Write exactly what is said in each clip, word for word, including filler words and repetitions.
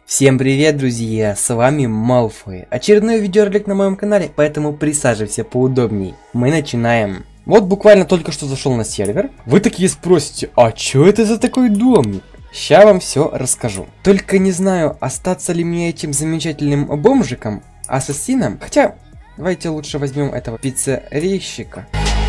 Всем привет, друзья, с вами Малфой. Очередной видеоролик на моем канале, поэтому присаживайся поудобней. Мы начинаем. Вот буквально только что зашел на сервер. Вы такие спросите, а что это за такой домик? Ща вам все расскажу. Только не знаю, остаться ли мне этим замечательным бомжиком, ассасином. Хотя, давайте лучше возьмем этого пиццерийщика.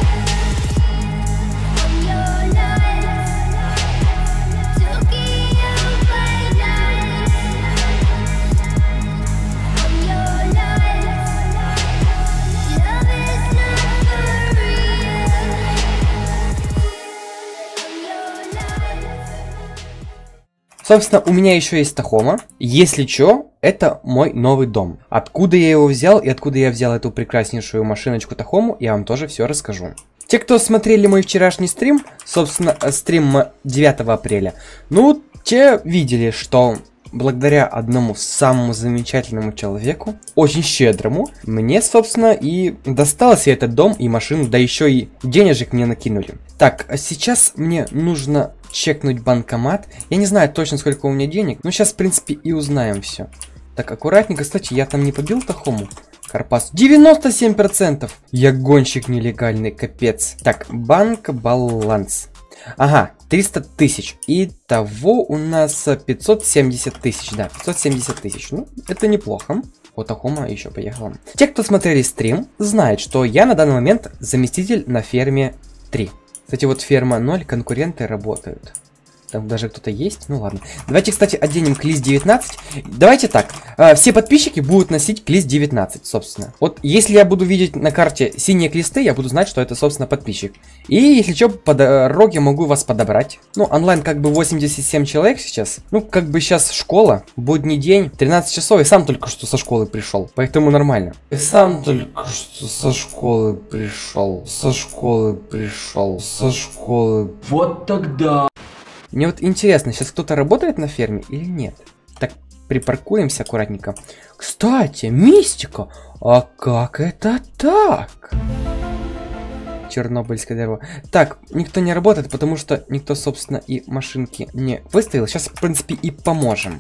Собственно, у меня еще есть Тахома. Если чё, это мой новый дом. Откуда я его взял и откуда я взял эту прекраснейшую машиночку Тахому, я вам тоже все расскажу. Те, кто смотрели мой вчерашний стрим, собственно, стрим девятого апреля, ну, те видели, что благодаря одному самому замечательному человеку, очень щедрому, мне, собственно, и достался этот дом и машину, да еще и денежек мне накинули. Так, а сейчас мне нужно чекнуть банкомат. Я не знаю точно, сколько у меня денег, но сейчас, в принципе, и узнаем все. Так, аккуратненько. Кстати, я там не побил Тахому? Карпас. девяносто семь процентов! Я гонщик нелегальный, капец. Так, банк баланс. Ага, триста тысяч. Итого у нас пятьсот семьдесят тысяч. Да, пятьсот семьдесят тысяч. Ну, это неплохо. Вот Тахома еще поехала. Те, кто смотрели стрим, знают, что я на данный момент заместитель на ферме три. Кстати, вот ферма ноль, конкуренты работают. Там даже кто-то есть, ну ладно. Давайте, кстати, оденем клис девятнадцать. Давайте так, э, все подписчики будут носить клис девятнадцать, собственно. Вот если я буду видеть на карте синие клисты, я буду знать, что это, собственно, подписчик. И если что, по дороге могу вас подобрать. Ну, онлайн как бы восемьдесят семь человек сейчас. Ну, как бы сейчас школа, будний день, тринадцать часов, и сам только что со школы пришел. Поэтому нормально. И сам только что со школы пришел, со школы пришел, со школы. Вот тогда... Мне вот интересно, сейчас кто-то работает на ферме или нет? Так, припаркуемся аккуратненько. Кстати, мистика! А как это так? Чернобыльская дорога. Так, никто не работает, потому что никто, собственно, и машинки не выставил. Сейчас, в принципе, и поможем.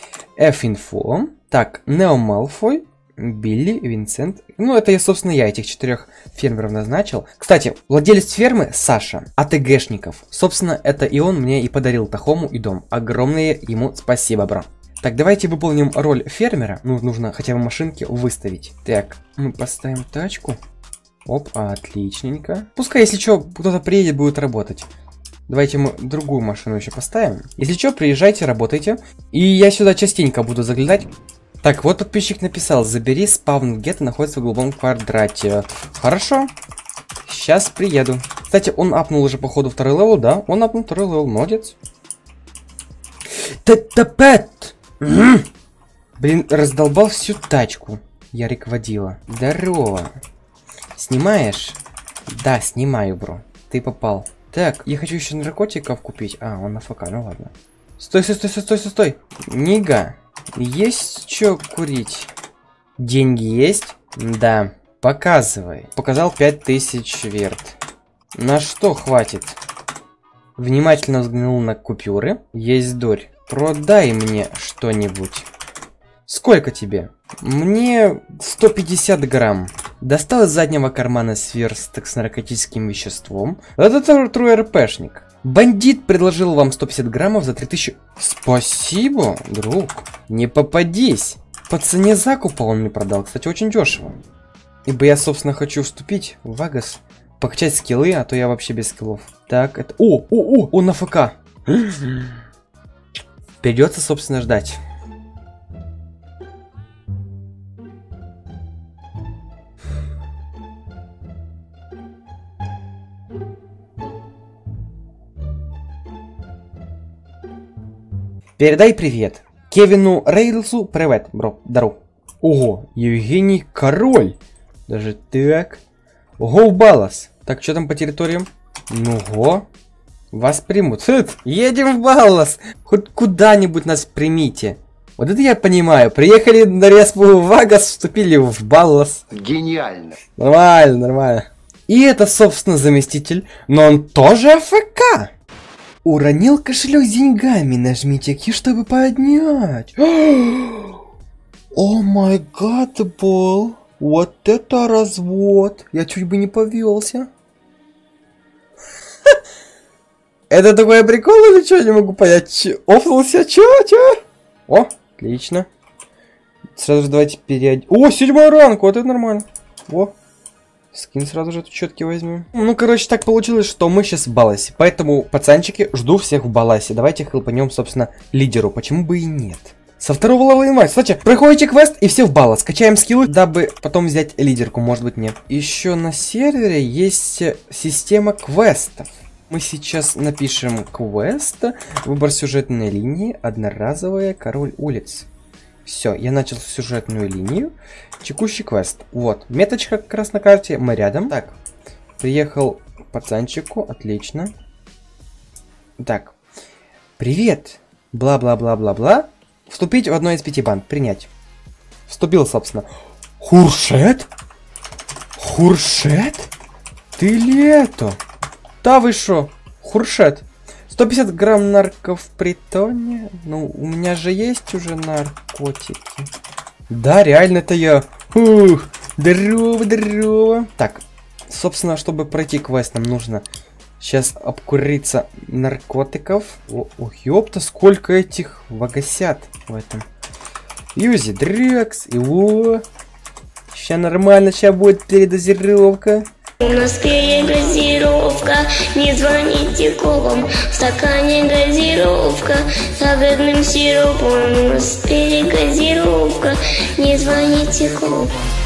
F-info. Так, Нео Малфой. Билли, Винсент. Ну, это, я, собственно, я этих четырех фермеров назначил. Кстати, владелец фермы Саша, АТГшников. Собственно, это и он мне и подарил Тахому и дом. Огромное ему спасибо, бро. Так, давайте выполним роль фермера. Ну, нужно хотя бы машинки выставить. Так, мы поставим тачку. Оп, отличненько. Пускай, если что, кто-то приедет, будет работать. Давайте мы другую машину еще поставим. Если что, приезжайте, работайте. И я сюда частенько буду заглядать. Так, вот подписчик написал, забери спавн гетто, находится в голубом квадрате. Хорошо. Сейчас приеду. Кстати, он апнул уже, походу, второй левел, да? Он апнул второй левел, молодец. Т-т-пэт! Блин, раздолбал всю тачку. Ярик водила. Здорово. Снимаешь? Да, снимаю, бро. Ты попал. Так, я хочу еще наркотиков купить. А, он на ФК, ну ладно. Стой, стой, стой, стой, стой, стой, стой. Нига. Есть что курить? Деньги есть? Да. Показывай. Показал пять тысяч верт. На что хватит? Внимательно взглянул на купюры. Есть дурь. Продай мне что-нибудь. Сколько тебе? Мне сто пятьдесят грамм. Достал из заднего кармана сверсток с наркотическим веществом. Это тру РПшник. Бандит предложил вам сто пятьдесят граммов за три тысячи. Спасибо, друг. Не попадись. По цене закупа он мне продал. Кстати, очень дешево. Ибо я, собственно, хочу вступить в Вагас. Покачать скиллы, а то я вообще без скиллов. Так, это... О, о, о, он на ФК. Придется, собственно, ждать. Передай привет. Кевину Рейлсу привет, бро. Дару. Ого, Евгений Король. Даже так. Ого, Баллас. Так, что там по территориям? Ну го. Вас примут. Едем в Баллас. Хоть куда-нибудь нас примите. Вот это я понимаю. Приехали на респу в Вагас, вступили в Баллас. Гениально. Нормально, нормально. И это, собственно, заместитель. Но он тоже АФК. Уронил кошелек с деньгами, нажмите Q, чтобы поднять. О май гад, Бол. Вот это развод. Я чуть бы не повелся. Это такой прикол или что? Не могу понять. Офнулся, чё, чё? О, отлично. Сразу же давайте переодеть. О, седьмой ранг, вот это нормально. О, скин сразу же четкий возьмем. Ну, короче, так получилось, что мы сейчас в баласе. Поэтому, пацанчики, жду всех в баласе. Давайте хелпанем, собственно, лидеру. Почему бы и нет? Со второго левела инвайт. Кстати, проходите квест и все в баллас. Скачаем скиллы, дабы потом взять лидерку. Может быть, нет. Еще на сервере есть система квестов. Мы сейчас напишем квест. Выбор сюжетной линии. Одноразовая король улиц. Все, я начал сюжетную линию. Текущий квест. Вот, меточка как раз на карте. Мы рядом. Так, приехал к пацанчику. Отлично. Так, привет. Бла-бла-бла-бла-бла. Вступить в одной из пяти банд. Принять. Вступил, собственно. Хуршет? Хуршет? Ты ли это? Да вы шо? Хуршет. сто пятьдесят грамм нарков в притоне. Ну, у меня же есть уже наркотики. Да, реально это я. Ух, здорово, здорово. Так, собственно, чтобы пройти квест, нам нужно сейчас обкуриться наркотиков. О, ох, ёпта, сколько этих вагосят в этом. Юзи, дрекс, и о. Сейчас нормально, сейчас будет передозировка. У нас перегазировка, не звоните колом, в стакане газировка, с ягодным сиропом. У нас перегазировка, не звоните колом.